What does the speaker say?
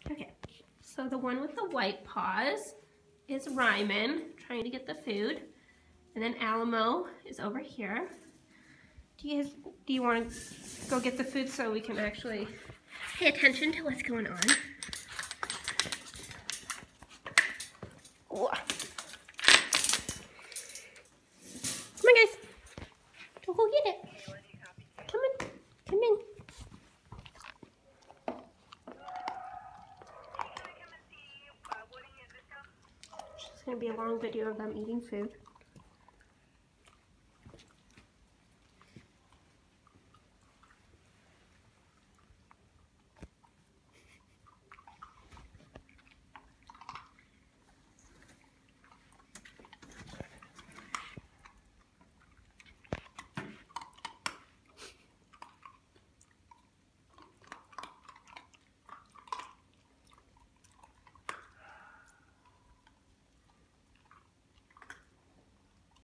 Okay, so the one with the white paws is Ryman, trying to get the food. And then Alamo is over here. Do you want to go get the food so we can actually pay attention to what's going on? Come on, guys. Don't go get it. Come on. Come in. It's going to be a long video of them eating food.